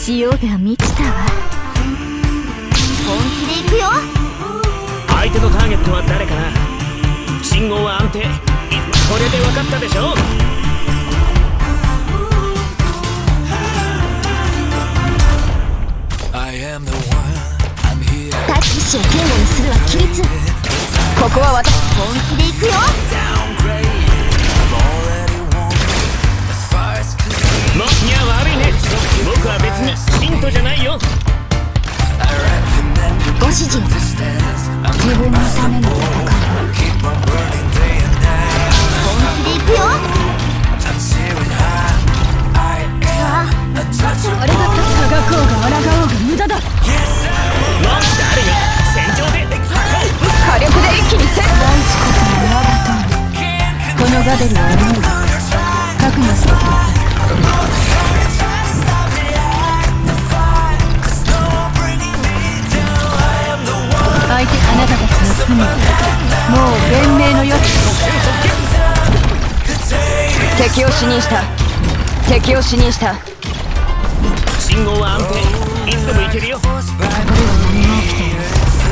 潮が満ちたわ。本気で行くよ。 相手のターゲットは誰かな。信号は安定。これで分かったでしょ。 タキシを警護にするは規律。ここは私。本気で行くよ。 もういや悪いね。僕は別に信徒じゃないよ。 ご指示。自分のための戦い。本気で行くよ。あれがたがこうが抗おうが無駄だ。 もう誰が戦場で火力で一気にせ。大地こそが我が友。このガデルを思う。覚悟してください。相手あなたたちの罪はもう弁明の余地。敵を死認した。敵を死認した。 信号は安定。いつでも行けるよ。 これは何が起きている。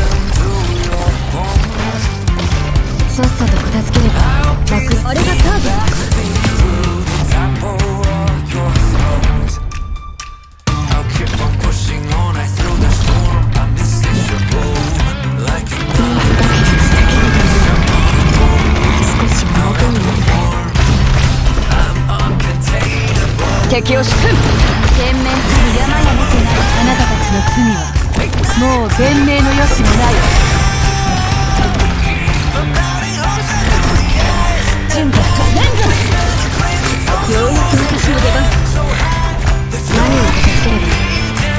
さっさと片付ければあれがターゲットか。敵を仕組む。懸命する山やめてないあなたたちの罪はもう弁明の余地もない。準備とレンズ。ようやく私の出番。何を片付ければいい。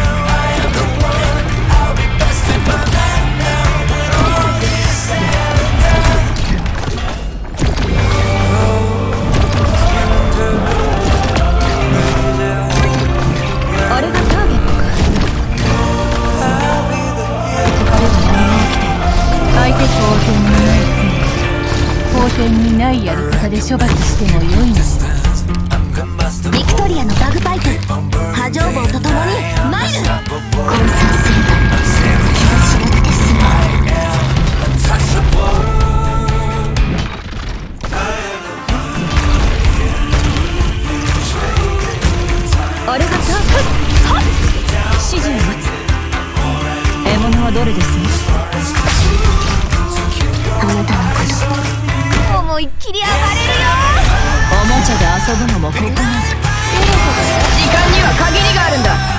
あれがターゲットか。相手法典にないやり方で処罰してもよいのだ。ビクトリアのバグパイプ波状棒とともにマイル。混戦すれば気がしなくて済む。あれがターゲット。指示を待つ。獲物はどれです？あなたのこと思いっきり暴れるよ。おもちゃで遊ぶのもここまで。時間には限りがあるんだ。